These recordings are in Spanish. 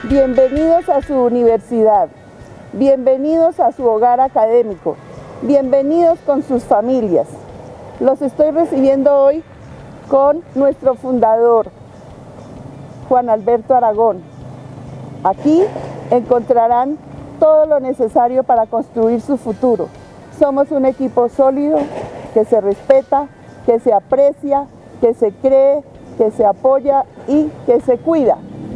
Bienvenidos a su universidad, bienvenidos a su hogar académico, bienvenidos con sus familias. Los estoy recibiendo hoy con nuestro fundador, Juan Alberto Aragón. Aquí encontrarán todo lo necesario para construir su futuro. Somos un equipo sólido, que se respeta, que se aprecia, que se cree, que se apoya y que se cuida.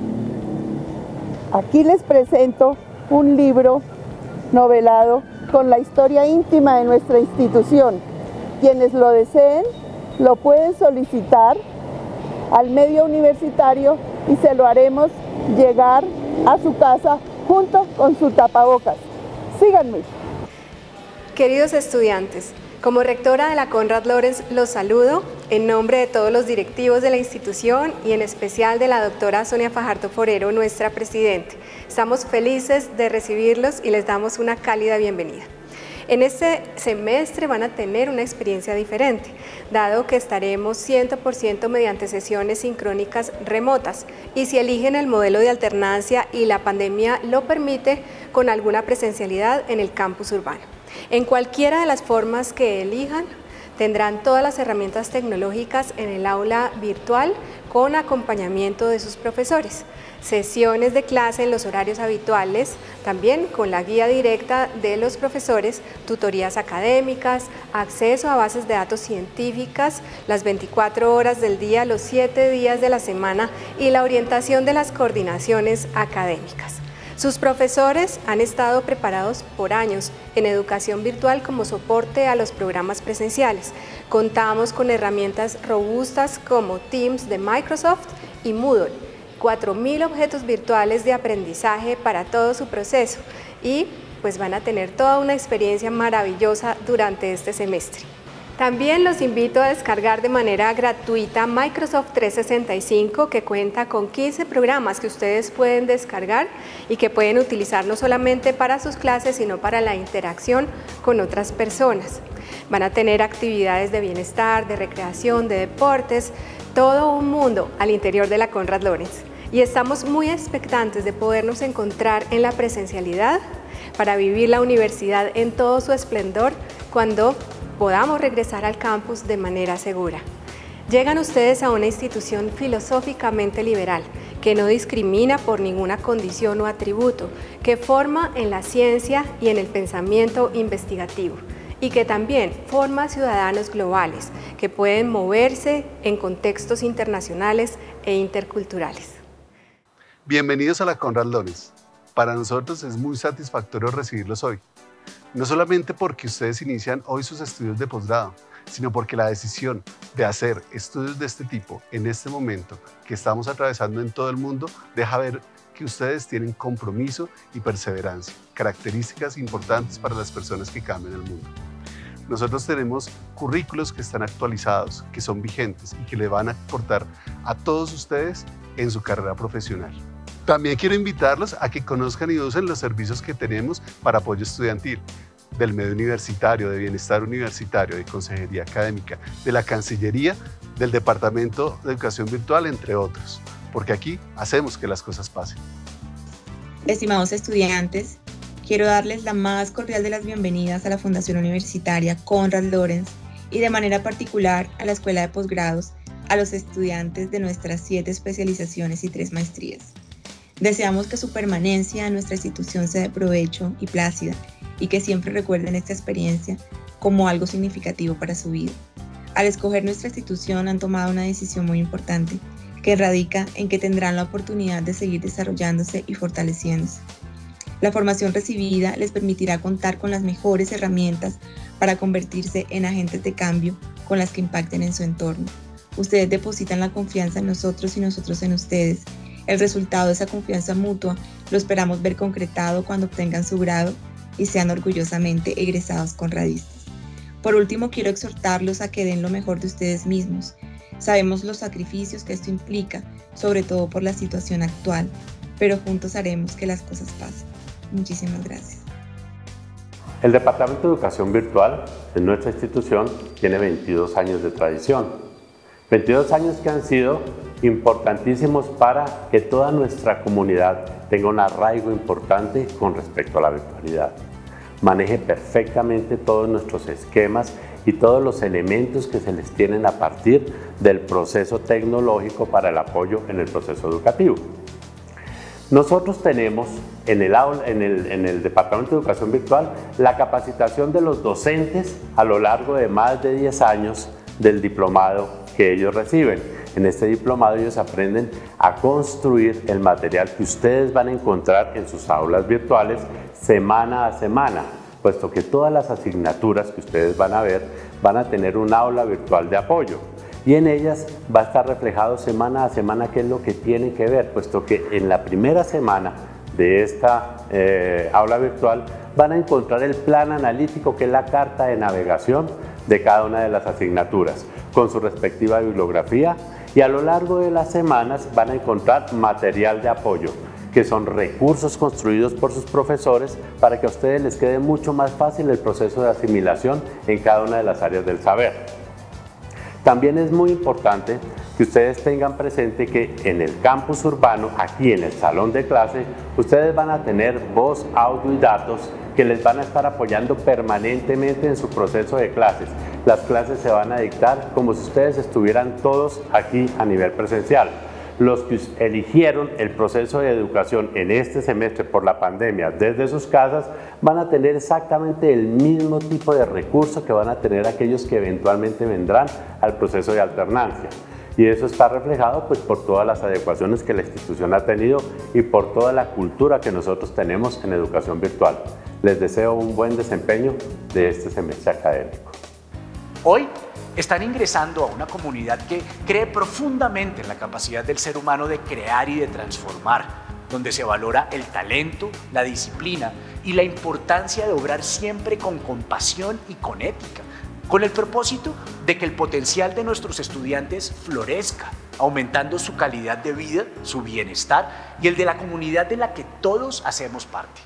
Aquí les presento un libro novelado con la historia íntima de nuestra institución. Quienes lo deseen lo pueden solicitar al medio universitario y se lo haremos llegar a su casa junto con su tapabocas. Síganme. Queridos estudiantes, como rectora de la Konrad Lorenz los saludo en nombre de todos los directivos de la institución y en especial de la doctora Sonia Fajardo Forero, nuestra presidente. Estamos felices de recibirlos y les damos una cálida bienvenida. En este semestre van a tener una experiencia diferente, dado que estaremos 100% mediante sesiones sincrónicas remotas y si eligen el modelo de alternancia y la pandemia lo permite, con alguna presencialidad en el campus urbano. En cualquiera de las formas que elijan, tendrán todas las herramientas tecnológicas en el aula virtual con acompañamiento de sus profesores, sesiones de clase en los horarios habituales, también con la guía directa de los profesores, tutorías académicas, acceso a bases de datos científicas, las 24 horas del día, los 7 días de la semana y la orientación de las coordinaciones académicas. Sus profesores han estado preparados por años en educación virtual como soporte a los programas presenciales. Contamos con herramientas robustas como Teams de Microsoft y Moodle, 4.000 objetos virtuales de aprendizaje para todo su proceso y pues van a tener toda una experiencia maravillosa durante este semestre. También los invito a descargar de manera gratuita Microsoft 365, que cuenta con 15 programas que ustedes pueden descargar y que pueden utilizar no solamente para sus clases, sino para la interacción con otras personas. Van a tener actividades de bienestar, de recreación, de deportes, todo un mundo al interior de la Konrad Lorenz. Y estamos muy expectantes de podernos encontrar en la presencialidad para vivir la universidad en todo su esplendor cuando podamos regresar al campus de manera segura. Llegan ustedes a una institución filosóficamente liberal, que no discrimina por ninguna condición o atributo, que forma en la ciencia y en el pensamiento investigativo, y que también forma ciudadanos globales, que pueden moverse en contextos internacionales e interculturales. Bienvenidos a la Konrad Lorenz. Para nosotros es muy satisfactorio recibirlos hoy. No solamente porque ustedes inician hoy sus estudios de posgrado, sino porque la decisión de hacer estudios de este tipo en este momento que estamos atravesando en todo el mundo deja ver que ustedes tienen compromiso y perseverancia, características importantes para las personas que cambian el mundo. Nosotros tenemos currículos que están actualizados, que son vigentes y que le van a aportar a todos ustedes en su carrera profesional. También quiero invitarlos a que conozcan y usen los servicios que tenemos para apoyo estudiantil, del medio universitario, de bienestar universitario, de consejería académica, de la Cancillería, del Departamento de Educación Virtual, entre otros, porque aquí hacemos que las cosas pasen. Estimados estudiantes, quiero darles la más cordial de las bienvenidas a la Fundación Universitaria Konrad Lorenz y de manera particular a la Escuela de Posgrados, a los estudiantes de nuestras 7 especializaciones y 3 maestrías. Deseamos que su permanencia en nuestra institución sea de provecho y plácida y que siempre recuerden esta experiencia como algo significativo para su vida. Al escoger nuestra institución han tomado una decisión muy importante que radica en que tendrán la oportunidad de seguir desarrollándose y fortaleciéndose. La formación recibida les permitirá contar con las mejores herramientas para convertirse en agentes de cambio con las que impacten en su entorno. Ustedes depositan la confianza en nosotros y nosotros en ustedes. El resultado de esa confianza mutua lo esperamos ver concretado cuando obtengan su grado y sean orgullosamente egresados konradistas. Por último, quiero exhortarlos a que den lo mejor de ustedes mismos. Sabemos los sacrificios que esto implica, sobre todo por la situación actual, pero juntos haremos que las cosas pasen. Muchísimas gracias. El Departamento de Educación Virtual en nuestra institución tiene 22 años de tradición. 22 años que han sido importantísimos para que toda nuestra comunidad tenga un arraigo importante con respecto a la virtualidad. Maneje perfectamente todos nuestros esquemas y todos los elementos que se les tienen a partir del proceso tecnológico para el apoyo en el proceso educativo. Nosotros tenemos en el Departamento de Educación Virtual la capacitación de los docentes a lo largo de más de 10 años del diplomado que ellos reciben. En este diplomado ellos aprenden a construir el material que ustedes van a encontrar en sus aulas virtuales semana a semana, puesto que todas las asignaturas que ustedes van a ver van a tener un aula virtual de apoyo. Y en ellas va a estar reflejado semana a semana qué es lo que tienen que ver, puesto que en la primera semana de esta aula virtual van a encontrar el plan analítico, que es la carta de navegación de cada una de las asignaturas, con su respectiva bibliografía, y a lo largo de las semanas van a encontrar material de apoyo, que son recursos construidos por sus profesores para que a ustedes les quede mucho más fácil el proceso de asimilación en cada una de las áreas del saber. También es muy importante que ustedes tengan presente que en el campus urbano, aquí en el salón de clase, ustedes van a tener voz, audio y datos que les van a estar apoyando permanentemente en su proceso de clases. Las clases se van a dictar como si ustedes estuvieran todos aquí a nivel presencial. Los que eligieron el proceso de educación en este semestre por la pandemia desde sus casas van a tener exactamente el mismo tipo de recurso que van a tener aquellos que eventualmente vendrán al proceso de alternancia. Y eso está reflejado pues, por todas las adecuaciones que la institución ha tenido y por toda la cultura que nosotros tenemos en educación virtual. Les deseo un buen desempeño de este semestre académico. Hoy están ingresando a una comunidad que cree profundamente en la capacidad del ser humano de crear y de transformar, donde se valora el talento, la disciplina y la importancia de obrar siempre con compasión y con ética, con el propósito de que el potencial de nuestros estudiantes florezca, aumentando su calidad de vida, su bienestar y el de la comunidad de la que todos hacemos parte.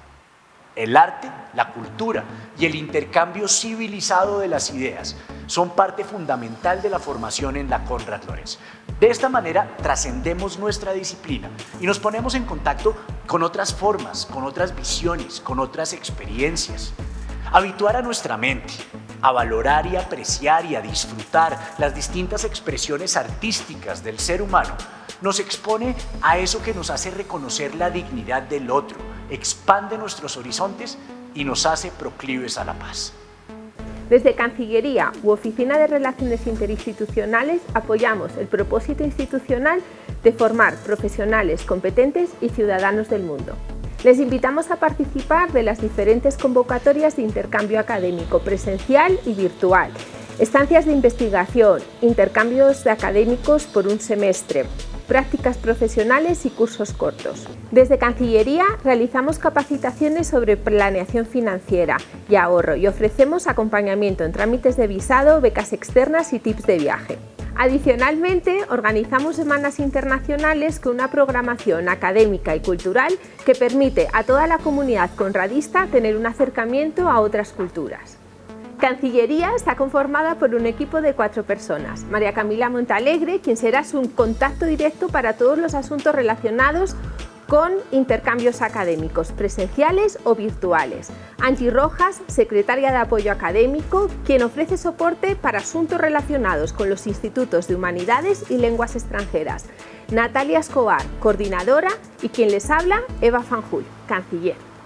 El arte, la cultura y el intercambio civilizado de las ideas son parte fundamental de la formación en la Konrad Lorenz. De esta manera trascendemos nuestra disciplina y nos ponemos en contacto con otras formas, con otras visiones, con otras experiencias. Habituar a nuestra mente a valorar y apreciar y a disfrutar las distintas expresiones artísticas del ser humano nos expone a eso que nos hace reconocer la dignidad del otro, expande nuestros horizontes y nos hace proclives a la paz. Desde Cancillería u Oficina de Relaciones Interinstitucionales apoyamos el propósito institucional de formar profesionales competentes y ciudadanos del mundo. Les invitamos a participar de las diferentes convocatorias de intercambio académico presencial y virtual, estancias de investigación, intercambios de académicos por un semestre, prácticas profesionales y cursos cortos. Desde Cancillería realizamos capacitaciones sobre planeación financiera y ahorro y ofrecemos acompañamiento en trámites de visado, becas externas y tips de viaje. Adicionalmente, organizamos semanas internacionales con una programación académica y cultural que permite a toda la comunidad conradista tener un acercamiento a otras culturas. Cancillería está conformada por un equipo de 4 personas. María Camila Montalegre, quien será su contacto directo para todos los asuntos relacionados con intercambios académicos, presenciales o virtuales. Angie Rojas, secretaria de apoyo académico, quien ofrece soporte para asuntos relacionados con los institutos de humanidades y lenguas extranjeras. Natalia Escobar, coordinadora, y quien les habla, Eva Fanjul, canciller.